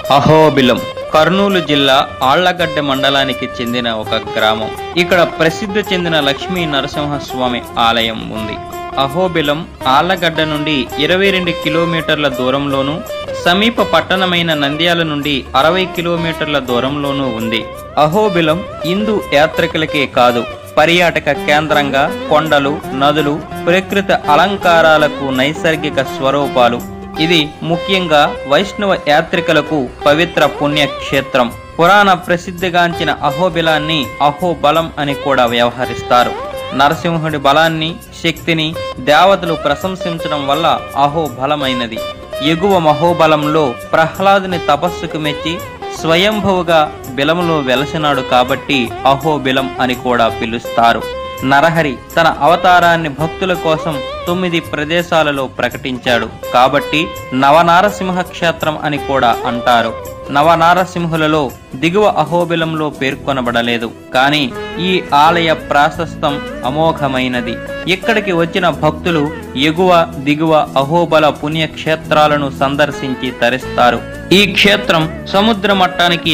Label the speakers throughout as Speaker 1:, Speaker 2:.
Speaker 1: అహోబిలం కర్నూలు జిల్లా ఆళ్లగడ్డ మండలానికి చెందిన ఒక గ్రామం. ఇక్కడ ప్రసిద్ధి చెందిన లక్ష్మీ నరసింహస్వామి ఆలయం ఉంది. అహోబిలం ఆళ్లగడ్డ నుండి 22 కిలోమీటర్ల దూరంలోను, సమీప పట్టణమైన నంద్యాల నుండి 60 కిలోమీటర్ల దూరంలోనూ ఉంది. అహోబిలం హిందూ యాత్రికులకే కాదు, పర్యాటక కేంద్రంగా కొండలు, నదులు, ప్రకృతి అలంకారాలకు నైసర్గిక స్వరూపాలు. ఇది ముఖ్యంగా వైష్ణవ యాత్రికులకు పవిత్ర పుణ్యక్షేత్రం. పురాణ ప్రసిద్ధిగాంచిన అహోబిలాన్ని అహోబలం అని కూడా వ్యవహరిస్తారు. నరసింహుడి బలాన్ని, శక్తిని దేవతలు ప్రశంసించడం వల్ల అహోబలమైనది. ఎగువ మహోబలంలో ప్రహ్లాదుని తపస్సుకు మెచ్చి స్వయంభువుగా బిలములో వెలసినాడు కాబట్టి అహోబిలం అని కూడా పిలుస్తారు. నరహరి తన అవతారాన్ని భక్తుల కోసం 9 ప్రదేశాలలో ప్రకటించాడు కాబట్టి నవనారసింహ క్షేత్రం అని కూడా అంటారు. నవనారసింహులలో దిగువ అహోబిలంలో పేర్కొనబడలేదు, కానీ ఈ ఆలయ ప్రాశస్తం అమోఘమైనది. ఇక్కడికి వచ్చిన భక్తులు ఎగువ, దిగువ అహోబల పుణ్యక్షేత్రాలను సందర్శించి తరిస్తారు. ఈ క్షేత్రం సముద్ర మట్టానికి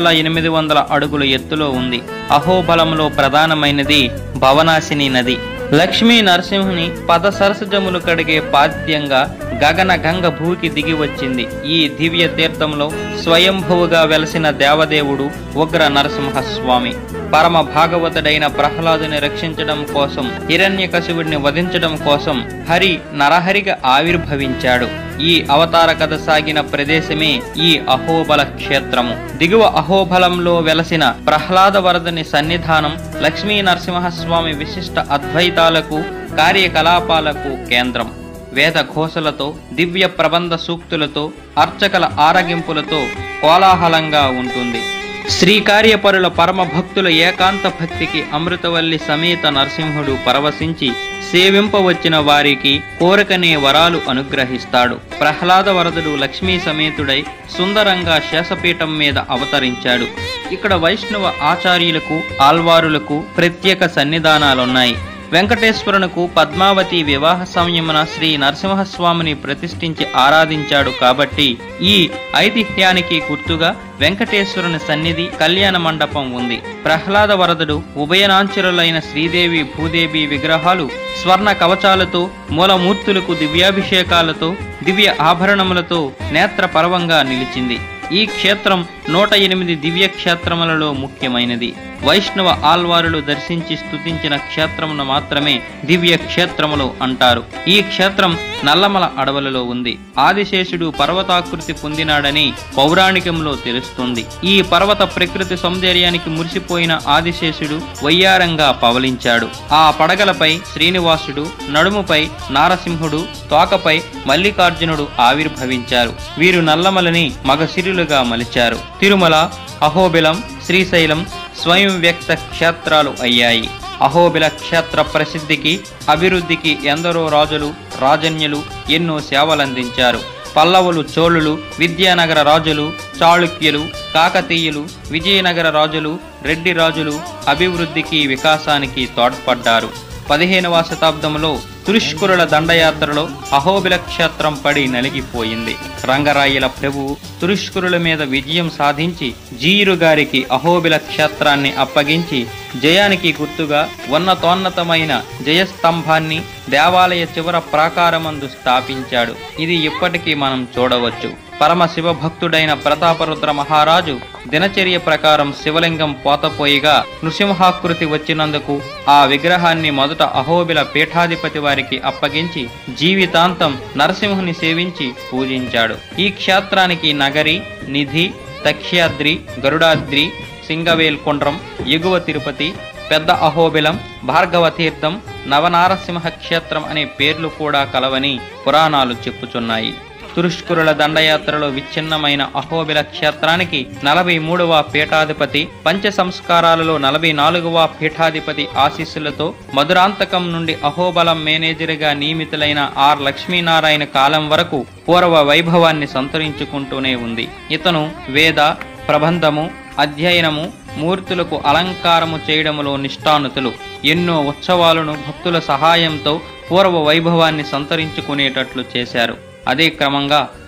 Speaker 1: 2800 అడుగుల ఎత్తులో ఉంది. అహోబలంలో ప్రధానమైనది భవనాశిని నది. లక్ష్మీ నరసింహుని పద సరసజములు కడిగే పాద్యంగా గగన గంగ భూకి దిగి వచ్చింది. ఈ దివ్య తీర్థంలో స్వయంభువుగా వెలసిన దేవదేవుడు ఉగ్ర నరసింహస్వామి. పరమ భాగవతుడైన ప్రహ్లాదుని రక్షించడం కోసం, హిరణ్యకశిపుడిని వధించడం కోసం హరి నరహరిగా ఆవిర్భవించాడు. ఈ అవతార కథ సాగిన ప్రదేశమే ఈ అహోబల క్షేత్రము. దిగువ అహోబలంలో వెలసిన ప్రహ్లాద వరదుని సన్నిధానం లక్ష్మీ నరసింహస్వామి విశిష్ట అద్వైతాలకు, కార్యకలాపాలకు కేంద్రం. వేద ఘోషలతో, దివ్య ప్రబంధ సూక్తులతో, అర్చకల ఆరగింపులతో కోలాహలంగా ఉంటుంది. శ్రీకార్యపరుల పరమ భక్తుల ఏకాంత భక్తికి అమృతవల్లి సమేత నరసింహుడు పరవశించి సేవింపవచ్చిన వారికి కోరికనే వరాలు అనుగ్రహిస్తాడు. ప్రహ్లాద వరదుడు లక్ష్మీ సమేతుడై సుందరంగా శేషపీఠం మీద అవతరించాడు. ఇక్కడ వైష్ణవ ఆచార్యులకు, ఆల్వారులకు ప్రత్యేక సన్నిధానాలున్నాయి. వెంకటేశ్వరునకు పద్మావతి వివాహ సమయమున శ్రీ నరసింహస్వామిని ప్రతిష్ఠించి ఆరాధించాడు కాబట్టి ఈ ఐతిహ్యానికి గుర్తుగా వెంకటేశ్వరుని సన్నిధి, కళ్యాణ మండపం ఉంది. ప్రహ్లాద వరదుడు ఉభయనాంచురులైన శ్రీదేవి, భూదేవి విగ్రహాలు స్వర్ణ కవచాలతో, మూలమూర్తులకు దివ్యాభిషేకాలతో, దివ్య ఆభరణములతో నేత్ర పర్వంగా నిలిచింది. ఈ క్షేత్రం 108 దివ్య క్షేత్రములలో ముఖ్యమైనది. వైష్ణవ ఆల్వారులు దర్శించి స్తుతించిన క్షేత్రమును మాత్రమే దివ్య క్షేత్రములు అంటారు. ఈ క్షేత్రం నల్లమల అడవులలో ఉంది. ఆదిశేషుడు పర్వతాకృతి పొందినాడని పౌరాణికంలో తెలుస్తుంది. ఈ పర్వత ప్రకృతి సౌందర్యానికి మురిసిపోయిన ఆదిశేషుడు వయ్యారంగా పవలించాడు. ఆ పడగలపై శ్రీనివాసుడు, నడుముపై నారసింహుడు, తోకపై మల్లికార్జునుడు ఆవిర్భవించారు. వీరు నల్లమలని మగసిరులుగా మలిచారు. తిరుమల, అహోబిలం, శ్రీశైలం స్వయం వ్యక్త క్షేత్రాలు అయ్యాయి. అహోబిల క్షేత్ర ప్రసిద్ధికి, అభివృద్ధికి ఎందరో రాజులు, రాజన్యులు ఎన్నో సేవలందించారు. పల్లవులు, చోళులు, విద్యానగర రాజులు, చాళుక్యులు, కాకతీయులు, విజయనగర రాజులు, రెడ్డి రాజులు అభివృద్ధికి, వికాసానికి తోడ్పడ్డారు. 15వ శతాబ్దంలో తురుష్కురుల దండయాత్రలో అహోబిల క్షేత్రం పడి నలిగిపోయింది. రంగరాయల ప్రభువు తురుష్కురుల మీద విజయం సాధించి జీరు గారికి అహోబిల క్షేత్రాన్ని అప్పగించి జయానికి గుర్తుగా ఉన్నతోన్నతమైన జయస్తంభాన్ని దేవాలయ చివర ప్రాకారమందు స్థాపించాడు. ఇది ఇప్పటికీ మనం చూడవచ్చు. పరమ శివ భక్తుడైన ప్రతాపరుద్ర మహారాజు దినచర్య ప్రకారం శివలింగం పోతపోయిగా నృసింహాకృతి వచ్చినందుకు ఆ విగ్రహాన్ని మొదట అహోబిల పీఠాధిపతి వారికి అప్పగించి జీవితాంతం నరసింహుని సేవించి పూజించాడు. ఈ క్షేత్రానికి నగరి, నిధి, తక్ష్యాద్రి, గరుడాద్రి, సింగవేల్కొండ్రం, ఎగువ తిరుపతి, పెద్ద అహోబిలం, భార్గవ తీర్థం, నవనారసింహ క్షేత్రం అనే పేర్లు కూడా కలవని పురాణాలు చెప్పుచున్నాయి. తురుష్కురుల దండయాత్రలో విచ్ఛిన్నమైన అహోబిల క్షేత్రానికి 43వ పీఠాధిపతి, పంచ సంస్కారాలలో 44వ పీఠాధిపతి ఆశీస్సులతో మధురాంతకం నుండి అహోబలం మేనేజర్గా నియమితులైన ఆర్ లక్ష్మీనారాయణ కాలం వరకు పూర్వ వైభవాన్ని సంతరించుకుంటూనే ఉంది. ఇతను వేద, ప్రబంధము, అధ్యయనము, మూర్తులకు అలంకారము చేయడములో నిష్ఠానుతులు. ఎన్నో ఉత్సవాలను భక్తుల సహాయంతో పూర్వ వైభవాన్ని సంతరించుకునేటట్లు చేశారు. అదే క్రమంగా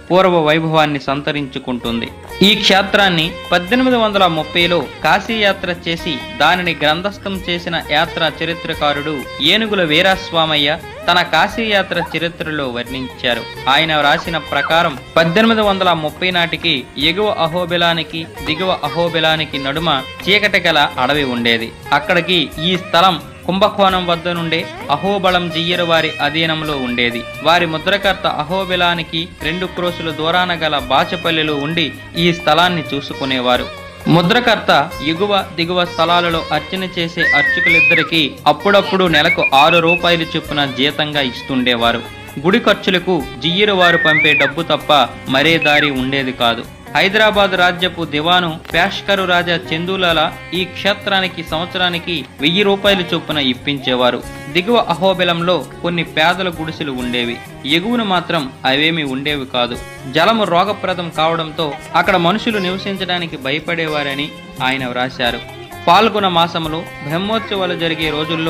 Speaker 1: పూర్వ వైభవాన్ని సంతరించుకుంటుంది. ఈ క్షేత్రాన్ని 1830లో కాశీయాత్ర చేసి దానిని గ్రంథస్థం చేసిన యాత్రా చరిత్రకారుడు ఏనుగుల వీరాస్వామయ్య తన కాశీయాత్ర చరిత్రలో వర్ణించారు. ఆయన రాసిన ప్రకారం 1830 నాటికి ఎగువ అహోబిలానికి దిగువ అహోబిలానికి నడుమ చీకటి గల అడవి ఉండేది. అక్కడికి ఈ స్థలం కుంభకోణం వద్ద నుండే అహోబళం జియ్యరు వారి అధీనంలో ఉండేది. వారి ముద్రకర్త అహోబిలానికి 2 క్రోసుల దూరాన గల బాచపల్లిలో ఉండి ఈ స్థలాన్ని చూసుకునేవారు. ముద్రకర్త ఎగువ దిగువ స్థలాలలో అర్చన చేసే అర్చకులిద్దరికీ అప్పుడప్పుడు నెలకు 6 రూపాయలు చొప్పున జీతంగా ఇస్తుండేవారు. గుడి ఖర్చులకు జియ్యరు వారు పంపే డబ్బు తప్ప మరే దారి ఉండేది కాదు. హైదరాబాద్ రాజ్యపు దివాను పేష్కరు రాజా చందూలాల ఈ క్షేత్రానికి సంవత్సరానికి 1000 రూపాయలు చొప్పున ఇప్పించేవారు. దిగువ అహోబిలంలో కొన్ని పేదల గుడిసెలు ఉండేవి. ఎగువన మాత్రం అవేమీ ఉండేవి కాదు. జలము రోగప్రదం కావడంతో అక్కడ మనుషులు నివసించడానికి భయపడేవారని ఆయన వ్రాశారు. పాల్గొన మాసంలో బ్రహ్మోత్సవాలు జరిగే రోజుల్లో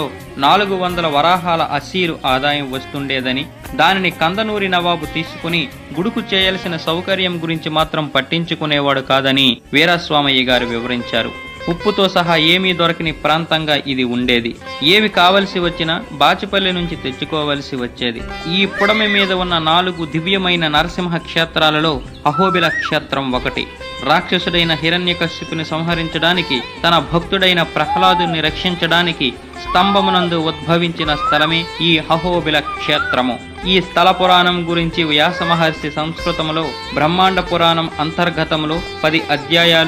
Speaker 1: 400 వరాహాల అసీరు ఆదాయం వస్తుండేదని, దానిని కందనూరి నవాబు తీసుకుని గుడుకు చేయాల్సిన సౌకర్యం గురించి మాత్రం పట్టించుకునేవాడు కాదని వీరాస్వామయ్య గారు వివరించారు. ఉప్పుతో సహా ఏమీ దొరకని ప్రాంతంగా ఇది ఉండేది. ఏమి కావలసి వచ్చినా బాచిపల్లి నుంచి తెచ్చుకోవలసి వచ్చేది. ఈ పుడమి మీద ఉన్న 4 దివ్యమైన నరసింహ క్షేత్రాలలో అహోబిల క్షేత్రం ఒకటి. రాక్షసుడైన హిరణ్యకశిపుని సంహరించడానికి, తన భక్తుడైన ప్రహ్లాదుని రక్షించడానికి స్తంభమునందు ఉద్భవించిన స్థలమే ఈ అహోబిల క్షేత్రము. ఈ స్థల పురాణం గురించి వ్యాస మహర్షి సంస్కృతంలో బ్రహ్మాండ పురాణం అంతర్గతంలో 10 అధ్యాయాలు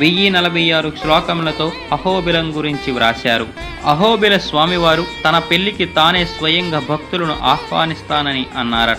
Speaker 1: 1046 శ్లోకములతో అహోబిలం గురించి వ్రాశారు. అహోబిల స్వామివారు తన పెళ్లికి తానే స్వయంగా భక్తులను ఆహ్వానిస్తానని అన్నారట.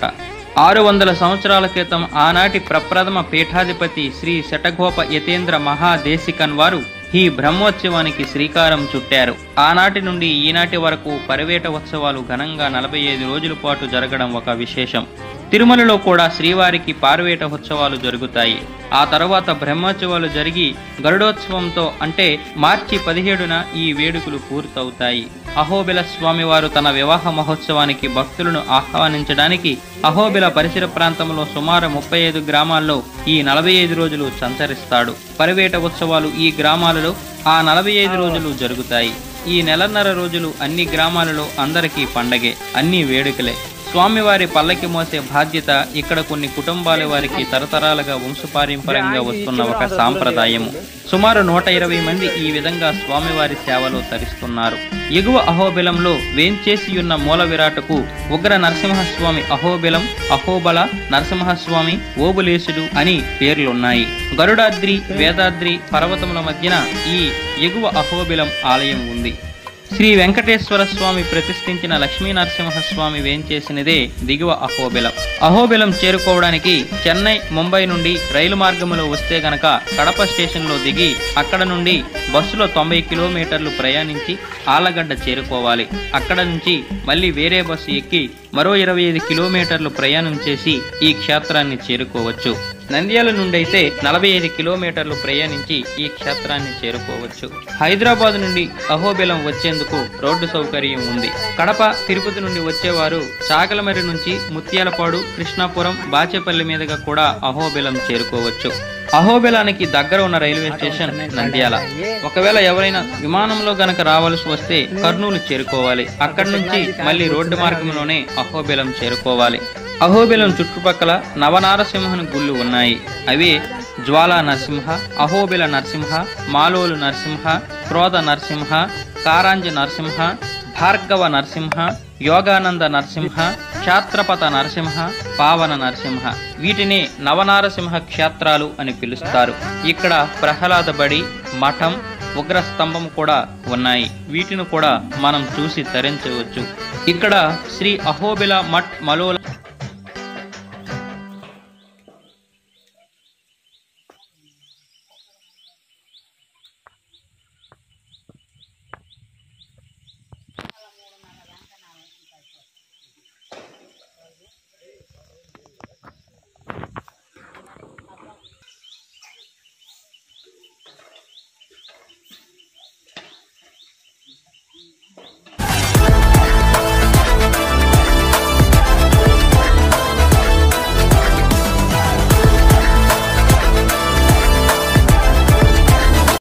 Speaker 1: 600 సంవత్సరాల క్రితం ఆనాటి ప్రప్రథమ పీఠాధిపతి శ్రీ శటగోప యతేంద్ర మహాదేశికన్ వారు ఈ బ్రహ్మోత్సవానికి శ్రీకారం చుట్టారు. ఆనాటి నుండి ఈనాటి వరకు పరివేట ఉత్సవాలు ఘనంగా 45 రోజుల పాటు జరగడం ఒక విశేషం. తిరుమలలో కూడా శ్రీవారికి పార్వేట ఉత్సవాలు జరుగుతాయి. ఆ తర్వాత బ్రహ్మోత్సవాలు జరిగి గరుడోత్సవంతో అంటే మార్చి 17న ఈ వేడుకలు పూర్తవుతాయి. అహోబిల స్వామివారు తన వివాహ మహోత్సవానికి భక్తులను ఆహ్వానించడానికి అహోబిల పరిసర ప్రాంతంలో సుమారు 35 గ్రామాల్లో ఈ 45 రోజులు సంచరిస్తాడు. పరివేట ఉత్సవాలు ఈ గ్రామాలలో ఆ 45 రోజులు జరుగుతాయి. ఈ నెలన్నర రోజులు అన్ని గ్రామాలలో అందరికీ పండగే, అన్ని వేడుకలే. స్వామివారి పల్లకి మోసే బాధ్యత ఇక్కడ కొన్ని కుటుంబాల వారికి తరతరాలుగా వంశపారంపర్యంగా వస్తున్న ఒక సాంప్రదాయము. సుమారు 120 మంది ఈ విధంగా స్వామివారి సేవలో తరిస్తున్నారు. ఎగువ అహోబిలంలో వేంచేసియున్న మూల విరాటకు ఉగ్ర నరసింహస్వామి అహోబిలం, అహోబల, నరసింహస్వామి, ఓబులేశుడు అని పేర్లున్నాయి. గరుడాద్రి, వేదాద్రి పర్వతముల మధ్యన ఈ ఎగువ అహోబిలం ఆలయం ఉంది. శ్రీ వెంకటేశ్వర స్వామి ప్రతిష్ఠించిన లక్ష్మీ నరసింహస్వామి వేంచేసినదే దిగువ అహోబిలం. అహోబిలం చేరుకోవడానికి చెన్నై, ముంబై నుండి రైలు మార్గంలో వస్తే గనక కడప స్టేషన్లో దిగి అక్కడ నుండి బస్సులో 90 కిలోమీటర్లు ప్రయాణించి ఆళ్లగడ్డ చేరుకోవాలి. అక్కడ నుంచి మళ్ళీ వేరే బస్సు ఎక్కి మరో 25 కిలోమీటర్లు ప్రయాణం చేసి ఈ క్షేత్రాన్ని చేరుకోవచ్చు. నంద్యాల నుండి అయితే 45 కిలోమీటర్లు ప్రయాణించి ఈ క్షేత్రాన్ని చేరుకోవచ్చు. హైదరాబాద్ నుండి అహోబిలం వచ్చేందుకు రోడ్డు సౌకర్యం ఉంది. కడప, తిరుపతి నుండి వచ్చేవారు చాకలమరి నుంచి ముత్యాలపాడు, కృష్ణాపురం, బాచేపల్లి మీదుగా కూడా అహోబిలం చేరుకోవచ్చు. అహోబిలానికి దగ్గర ఉన్న రైల్వే స్టేషన్ నంద్యాల. ఒకవేళ ఎవరైనా విమానంలో గనక రావాల్సి వస్తే కర్నూలు చేరుకోవాలి. అక్కడి నుంచి మళ్ళీ రోడ్డు మార్గంలోనే అహోబిలం చేరుకోవాలి. అహోబిలం చుట్టుపక్కల నవనారసింహను గుళ్ళు ఉన్నాయి. అవి జ్వాలా నరసింహ, అహోబిల నరసింహ, మాలోలు నరసింహ, క్రోధ నరసింహ, కారాంజ నరసింహ, భార్గవ నరసింహ, యోగానంద నరసింహ, క్షాత్రపత నరసింహ, పావన నరసింహ. వీటిని నవనారసింహ క్షేత్రాలు అని పిలుస్తారు. ఇక్కడ ప్రహ్లాద బడి, మఠం, ఉగ్రస్తంభం కూడా ఉన్నాయి. వీటిని కూడా మనం చూసి తరించవచ్చు. ఇక్కడ శ్రీ అహోబిల మఠ్ మలోల